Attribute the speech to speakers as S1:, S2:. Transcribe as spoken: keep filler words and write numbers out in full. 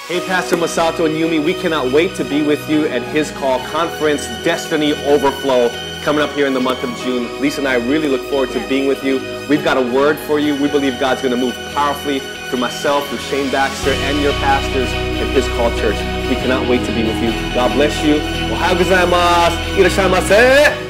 S1: Hey, Pastor Masato and Yumi, we cannot wait to be with you at his call conference, Destiny Overflow, coming up here in the month of June. Lisa and I really look forward to being with you. We've got a word for you. We believe God's going to move powerfully through myself, through Shane Baxter, and your pastors in his call church. We cannot wait to be with you. God bless you. Ohayou gozaimasu. Irashaimase.